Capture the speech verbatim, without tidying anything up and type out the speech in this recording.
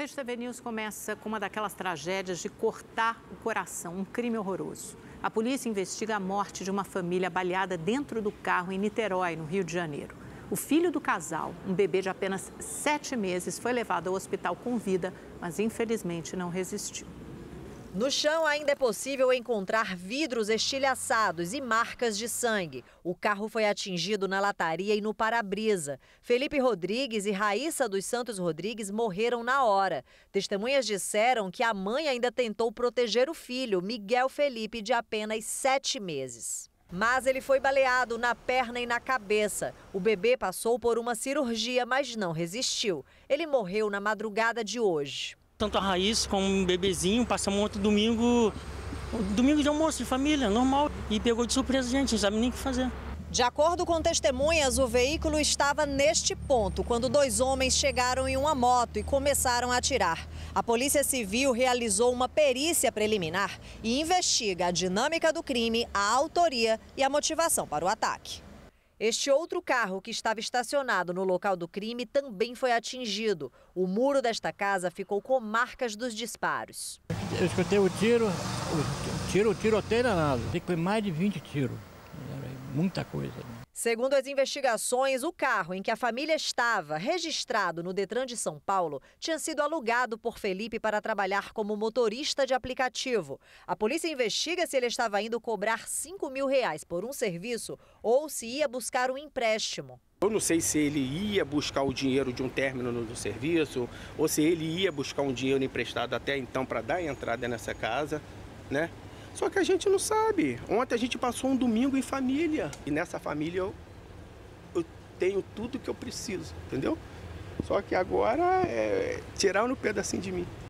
Rede T V News começa com uma daquelas tragédias de cortar o coração, um crime horroroso. A polícia investiga a morte de uma família baleada dentro do carro em Niterói, no Rio de Janeiro. O filho do casal, um bebê de apenas sete meses, foi levado ao hospital com vida, mas infelizmente não resistiu. No chão ainda é possível encontrar vidros estilhaçados e marcas de sangue. O carro foi atingido na lataria e no para-brisa. Felipe Rodrigues e Raíssa dos Santos Rodrigues morreram na hora. Testemunhas disseram que a mãe ainda tentou proteger o filho, Miguel Felipe, de apenas sete meses. Mas ele foi baleado na perna e na cabeça. O bebê passou por uma cirurgia, mas não resistiu. Ele morreu na madrugada de hoje. Tanto a Raíssa como um bebezinho, passamos outro domingo, domingo de almoço de família, normal. E pegou de surpresa a gente, não sabe nem o que fazer. De acordo com testemunhas, o veículo estava neste ponto quando dois homens chegaram em uma moto e começaram a atirar. A Polícia Civil realizou uma perícia preliminar e investiga a dinâmica do crime, a autoria e a motivação para o ataque. Este outro carro que estava estacionado no local do crime também foi atingido. O muro desta casa ficou com marcas dos disparos. Eu escutei o tiro, o tiro, o tiroteio danado. Foi mais de vinte tiros, muita coisa. Segundo as investigações, o carro em que a família estava, registrado no Detran de São Paulo, tinha sido alugado por Felipe para trabalhar como motorista de aplicativo. A polícia investiga se ele estava indo cobrar cinco mil reais por um serviço ou se ia buscar um empréstimo. Eu não sei se ele ia buscar o dinheiro de um término do serviço ou se ele ia buscar um dinheiro emprestado até então para dar entrada nessa casa, né? Só que a gente não sabe. Ontem a gente passou um domingo em família. E nessa família eu, eu tenho tudo que eu preciso, entendeu? Só que agora é tirar um pedacinho de mim.